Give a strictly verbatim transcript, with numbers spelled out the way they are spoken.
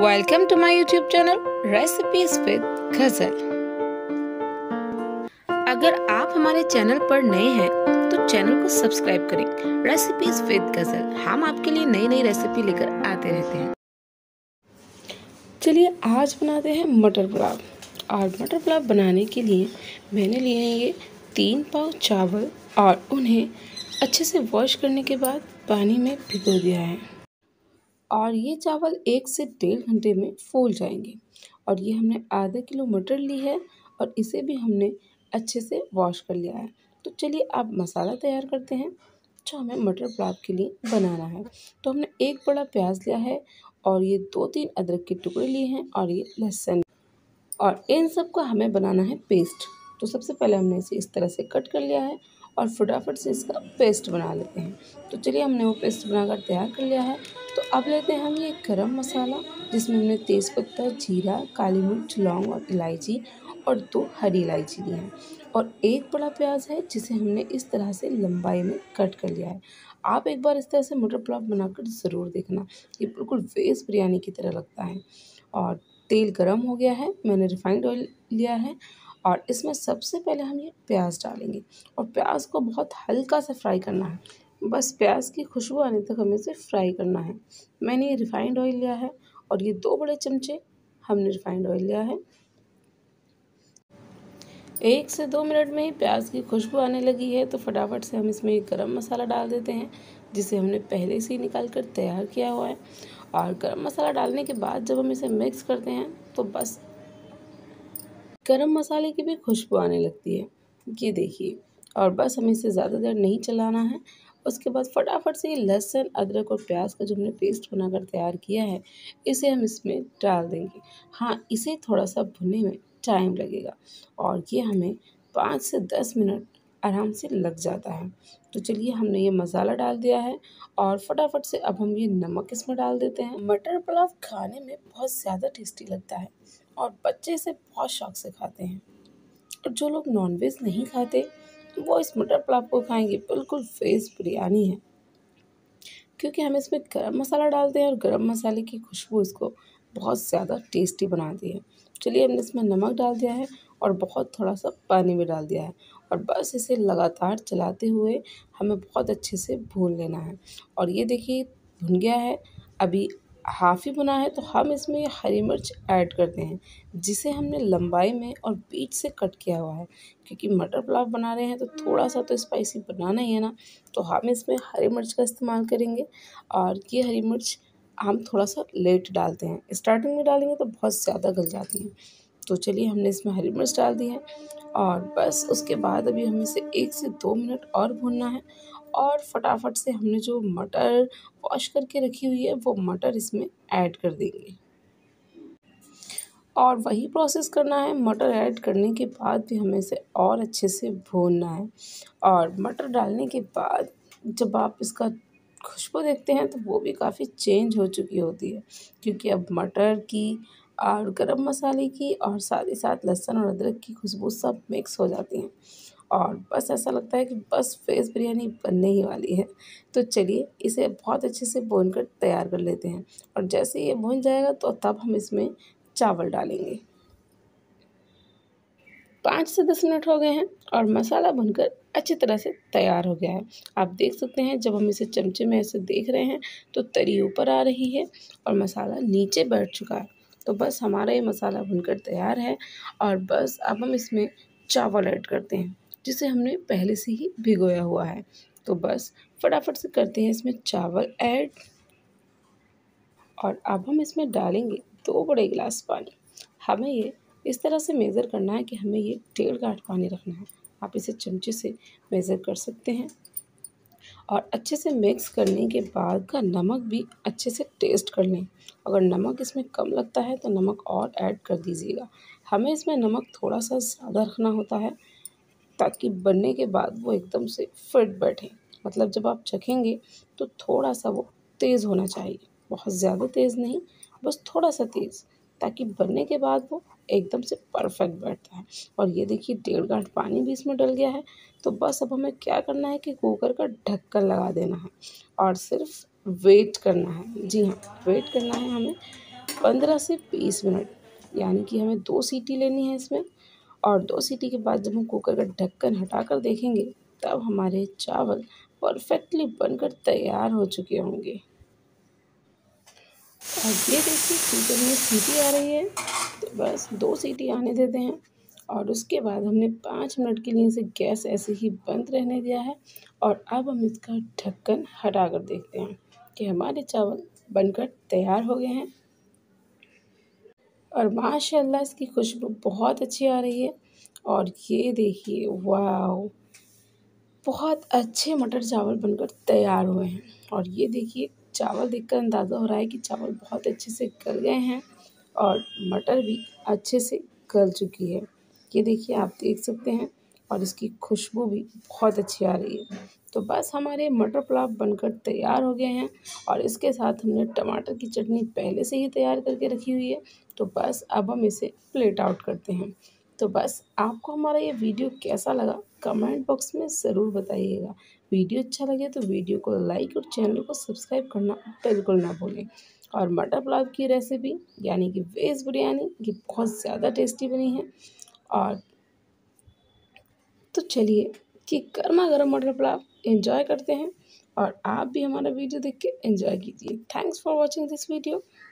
Welcome to my YouTube channel recipes with Ghazal. अगर आप हमारे चैनल पर नए हैं तो चैनल को सब्सक्राइब करें। रेसिपीज विद गजल, हम आपके लिए नई नई रेसिपी लेकर आते रहते हैं। चलिए आज बनाते हैं मटर पुलाव। और मटर पुलाव बनाने के लिए मैंने लिए हैं ये तीन पाव चावल और उन्हें अच्छे से वॉश करने के बाद पानी में भिगो दिया है। और ये चावल एक से डेढ़ घंटे में फूल जाएंगे। और ये हमने आधा किलो मटर ली है और इसे भी हमने अच्छे से वॉश कर लिया है। तो चलिए अब मसाला तैयार करते हैं जो हमें मटर पुलाव के लिए बनाना है। तो हमने एक बड़ा प्याज लिया है और ये दो तीन अदरक के टुकड़े लिए हैं और ये लहसुन, और इन सब का हमें बनाना है पेस्ट। तो सबसे पहले हमने इसे इस तरह से कट कर लिया है और फटाफट से इसका पेस्ट बना लेते हैं। तो चलिए हमने वो पेस्ट बनाकर तैयार कर लिया है। तो अब लेते हैं हम ये गरम मसाला, जिसमें हमने तेज़पत्ता, जीरा, काली मिर्च, लौंग और इलायची और दो हरी इलायची ली है। और एक बड़ा प्याज है जिसे हमने इस तरह से लंबाई में कट कर लिया है। आप एक बार इस तरह से मटर पुलाव बनाकर ज़रूर देखना, ये बिल्कुल वेज बिरयानी की तरह लगता है। और तेल गरम हो गया है, मैंने रिफाइंड ऑयल लिया है और इसमें सबसे पहले हम ये प्याज डालेंगे। और प्याज को बहुत हल्का सा फ्राई करना है, बस प्याज की खुशबू आने तक हमें इसे फ्राई करना है। मैंने ये रिफाइंड ऑयल लिया है और ये दो बड़े चमचे हमने रिफाइंड ऑयल लिया है। एक से दो मिनट में ही प्याज की खुशबू आने लगी है तो फटाफट से हम इसमें एक गरम मसाला डाल देते हैं, जिसे हमने पहले से ही निकाल कर तैयार किया हुआ है। और गरम मसाला डालने के बाद जब हम इसे मिक्स करते हैं तो बस गरम मसाले की भी खुशबू आने लगती है, ये देखिए। और बस हमें इसे ज़्यादा देर नहीं चलाना है। उसके बाद फटाफट से ये लहसुन, अदरक और प्याज का जो हमने पेस्ट बनाकर तैयार किया है इसे हम इसमें डाल देंगे। हाँ, इसे थोड़ा सा भुनने में टाइम लगेगा और ये हमें पाँच से दस मिनट आराम से लग जाता है। तो चलिए हमने ये मसाला डाल दिया है और फटाफट से अब हम ये नमक इसमें डाल देते हैं। मटर पुलाव खाने में बहुत ज़्यादा टेस्टी लगता है और बच्चे इसे बहुत शौक से खाते हैं। और जो लोग नॉनवेज नहीं खाते वो इस मटर पुलाव को खाएंगे, बिल्कुल वेज बिरयानी है, क्योंकि हम इसमें गरम मसाला डालते हैं और गरम मसाले की खुशबू इसको बहुत ज़्यादा टेस्टी बनाती है। चलिए हमने इसमें नमक डाल दिया है और बहुत थोड़ा सा पानी भी डाल दिया है और बस इसे लगातार चलाते हुए हमें बहुत अच्छे से भून लेना है। और ये देखिए भुन गया है, अभी हाफ़ ही भुना है तो हम इसमें हरी मिर्च ऐड करते हैं, जिसे हमने लंबाई में और बीच से कट किया हुआ है। क्योंकि मटर पुलाव बना रहे हैं तो थोड़ा सा तो स्पाइसी बनाना ही है ना, तो हम इसमें हरी मिर्च का इस्तेमाल करेंगे। और ये हरी मिर्च हम थोड़ा सा लेट डालते हैं, स्टार्टिंग में डालेंगे तो बहुत ज़्यादा गल जाती हैं। तो चलिए हमने इसमें हरी मिर्च डाल दी है और बस उसके बाद अभी हमें इसे एक से दो मिनट और भूनना है। और फटाफट से हमने जो मटर वॉश करके रखी हुई है वो मटर इसमें ऐड कर देंगे। और वही प्रोसेस करना है, मटर ऐड करने के बाद भी हमें इसे और अच्छे से भूनना है। और मटर डालने के बाद जब आप इसका खुशबू देखते हैं तो वो भी काफ़ी चेंज हो चुकी होती है, क्योंकि अब मटर की और गरम मसाले की और साथ ही साथ लहसुन और अदरक की खुशबू सब मिक्स हो जाती हैं और बस ऐसा लगता है कि बस वेज बिरयानी बनने ही वाली है। तो चलिए इसे बहुत अच्छे से भून कर तैयार कर लेते हैं। और जैसे ये भून जाएगा तो तब हम इसमें चावल डालेंगे। पाँच से दस मिनट हो गए हैं और मसाला भुनकर अच्छी तरह से तैयार हो गया है। आप देख सकते हैं जब हम इसे चमचे में ऐसे देख रहे हैं तो तरी ऊपर आ रही है और मसाला नीचे बैठ चुका है। तो बस हमारा ये मसाला भुनकर तैयार है और बस अब हम इसमें चावल ऐड करते हैं, जिसे हमने पहले से ही भिगोया हुआ है। तो बस फटाफट से करते हैं इसमें चावल ऐड और अब हम इसमें डालेंगे दो बड़े गिलास पानी। हमें ये इस तरह से मेज़र करना है कि हमें ये डेढ़ गाँठ पानी रखना है। आप इसे चमचे से मेज़र कर सकते हैं। और अच्छे से मिक्स करने के बाद का नमक भी अच्छे से टेस्ट कर लें। अगर नमक इसमें कम लगता है तो नमक और ऐड कर दीजिएगा। हमें इसमें नमक थोड़ा सा ज़्यादा रखना होता है ताकि बनने के बाद वो एकदम से फिट बैठे। मतलब जब आप चखेंगे तो थोड़ा सा वो तेज़ होना चाहिए, बहुत ज़्यादा तेज़ नहीं, बस थोड़ा सा तेज़, ताकि बनने के बाद वो एकदम से परफेक्ट बैठता है। और ये देखिए डेढ़ गाँठ पानी भी इसमें डल गया है। तो बस अब हमें क्या करना है कि कुकर का ढक्कन लगा देना है और सिर्फ वेट करना है। जी हाँ, वेट करना है हमें पंद्रह से बीस मिनट, यानी कि हमें दो सीटी लेनी है इसमें। और दो सीटी के बाद जब हम कुकर का ढक्कन हटाकर देखेंगे तब हमारे चावल परफेक्टली बनकर तैयार हो चुके होंगे। और ये देखिए कुकर में सीटी आ रही है, तो बस दो सीटी आने देते हैं और उसके बाद हमने पाँच मिनट के लिए इसे गैस ऐसे ही बंद रहने दिया है। और अब हम इसका ढक्कन हटा कर देखते हैं कि हमारे चावल बनकर तैयार हो गए हैं। और माशाल्लाह इसकी खुशबू बहुत अच्छी आ रही है। और ये देखिए, वाह, बहुत अच्छे मटर चावल बनकर तैयार हुए हैं। और ये देखिए, चावल देखकर अंदाज़ा हो रहा है कि चावल बहुत अच्छे से गल गए हैं और मटर भी अच्छे से गल चुकी है। ये देखिए, आप देख सकते हैं। और इसकी खुशबू भी बहुत अच्छी आ रही है। तो बस हमारे मटर पुलाव बनकर तैयार हो गए हैं। और इसके साथ हमने टमाटर की चटनी पहले से ही तैयार करके रखी हुई है। तो बस अब हम इसे प्लेट आउट करते हैं। तो बस आपको हमारा ये वीडियो कैसा लगा कमेंट बॉक्स में ज़रूर बताइएगा। वीडियो अच्छा लगे तो वीडियो को लाइक और चैनल को सब्सक्राइब करना बिल्कुल ना भूलें। और मटर पुलाव की रेसिपी यानी कि वेज बिरयानी ये बहुत ज़्यादा टेस्टी बनी है। और तो चलिए कि गर्मा गर्म मटर पुलाव एंजॉय करते हैं। और आप भी हमारा वीडियो देख के एंजॉय कीजिए। Thanks for watching this video.